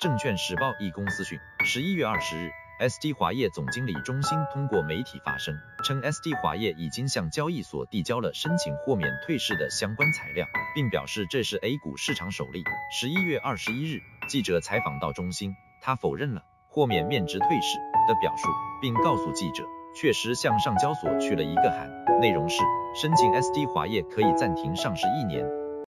证券时报一公司讯，11月20日，SD 华业总经理钟兴通过媒体发声，称 SD 华业已经向交易所递交了申请豁免退市的相关材料，并表示这是 A 股市场首例。11月21日，记者采访到钟兴，他否认了豁免免职退市的表述，并告诉记者，确实向上交所去了一个函，内容是申请 SD 华业可以暂停上市1年。